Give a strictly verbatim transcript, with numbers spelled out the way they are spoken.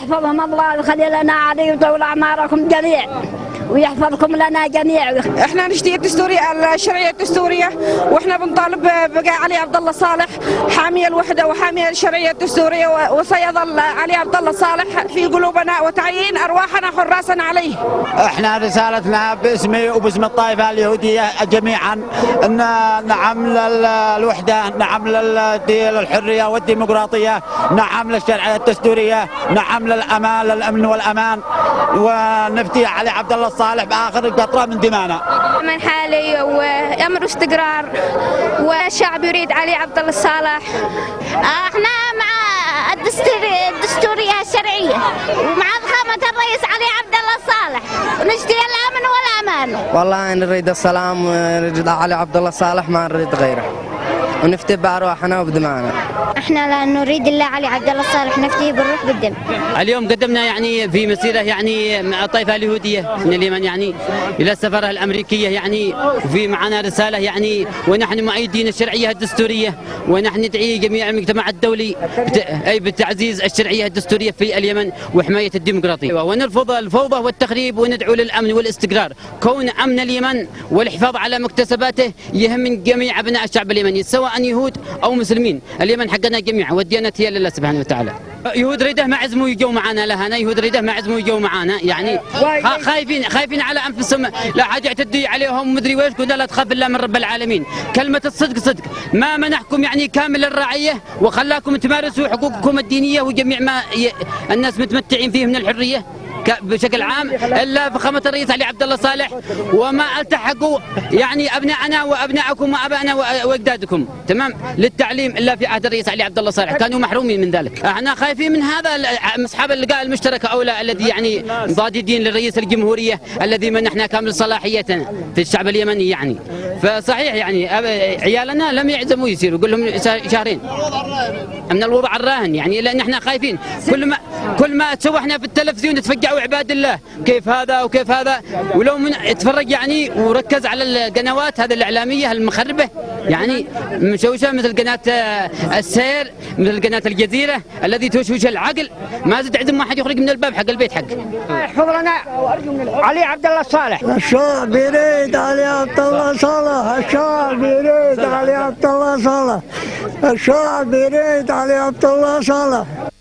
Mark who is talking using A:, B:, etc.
A: ويحفظهم الله ويخلي لنا علي ويطول أعماركم جميع ويحفظكم لنا جميع.
B: احنا نشتي الدستورية الشرعية الدستورية، واحنا بنطالب بقى علي عبد الله صالح حامي الوحدة وحامي الشرعية الدستورية، وسيظل علي عبد الله صالح في قلوبنا وتعيين أرواحنا حراسا عليه.
C: احنا رسالتنا باسمي وباسم الطائفة اليهودية جميعا ان نعم للوحدة، نعم للحرية والديمقراطية، نعم للشرعية الدستورية، نعم للأمان للأمن والأمان، ونفتي علي عبد الله صالح بآخر قطرة من دمانا.
D: من حالي وأمر واستقرار، والشعب يريد علي عبد الله صالح.
E: احنا مع الدستورية الشرعية ومع ضخامة الرئيس علي عبد الله صالح، ونشتي الأمن والأمان.
F: والله نريد السلام ونريد علي عبد الله صالح، ما نريد غيره، ونفتي بأرواحنا وبدماءنا.
E: احنا لا نريد الا علي عبد الله صالح، نفتي بالروح بالدم.
G: اليوم قدمنا يعني في مسيره يعني مع الطائفه اليهوديه من اليمن يعني الى السفاره الامريكيه يعني، وفي معنا رساله يعني، ونحن مؤيدين الشرعيه الدستوريه، ونحن ندعي جميع المجتمع الدولي اي بتعزيز الشرعيه الدستوريه في اليمن وحمايه الديمقراطيه، ونرفض الفوضى والتخريب، وندعو للامن والاستقرار. كون امن اليمن والحفاظ على مكتسباته يهم من جميع ابناء الشعب اليمني سواء يهود او مسلمين. اليمن حقنا جميعا والديانة هي لله سبحانه وتعالى. يهود ريده ما عزموا يجوا معنا لهنا، يهود ريده ما عزموا يجوا معنا يعني، خايفين خايفين على انفسهم، لا حاجه تعتدي عليهم مدري ويش، قلنا لا تخاف الا من رب العالمين. كلمه الصدق صدق، ما منحكم يعني كامل الرعيه وخلاكم تمارسوا حقوقكم الدينيه وجميع ما الناس متمتعين فيه من الحريه بشكل عام، الا فخامه الرئيس علي عبد الله صالح، وما التحقوا يعني ابنائنا وابنائكم وابائنا واجدادكم تمام للتعليم الا في عهد الرئيس علي عبد الله صالح، كانوا محرومين من ذلك. احنا خايفين من هذا اصحاب اللقاء المشترك او لا الذي يعني ضادين للرئيس الجمهوريه الذي منحنا كامل صلاحيتنا في الشعب اليمني يعني. فصحيح يعني عيالنا لم يعزموا يصيروا، قول لهم شهرين من الوضع الراهن يعني، لان احنا خايفين. كل ما كل ما تشوحنا في التلفزيون تفجعوا عباد الله كيف هذا وكيف هذا، ولو من اتفرج يعني وركز على القنوات هذه الاعلاميه المخربه يعني مشوشه، مثل قناه السير، مثل قناه الجزيره الذي توشوش العقل، ما زد عندهم واحد يخرج من الباب حق البيت حق.
A: يحفظ لنا علي عبد الله صالح.
H: الشعب يريد علي عبد الله صالح، الشعب يريد علي عبد الله صالح، الشعب يريد علي عبد الله صالح.